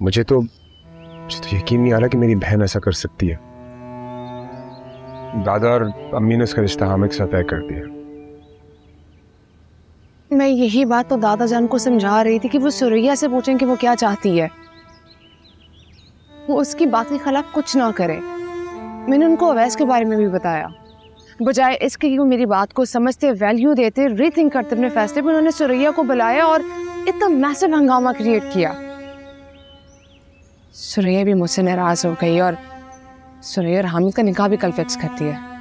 मुझे तो यकीन नहीं आ रहा कि मेरी बहन ऐसा कर सकती है। दादा और अम्मी ने उसका रिश्ता हामिद के साथ तय कर दिया। मैं यही बात तो दादा जान को समझा रही थी कि वो सुरैया से पूछें कि वो क्या चाहती है, वो उसकी बात के खिलाफ कुछ ना करे। मैंने उनको अवैस के बारे में भी बताया, बजाय इसके कि वो मेरी बात को समझते, वैल्यू देते, रीथिंक करते अपने फैसले पर, उन्होंने सुरैया को बुलाया और इतना मैसिव हंगामा क्रिएट किया। सुरैया भी मुझसे नाराज हो गई और सुरैया और हामिद का निकाह भी कल फिक्स करती है।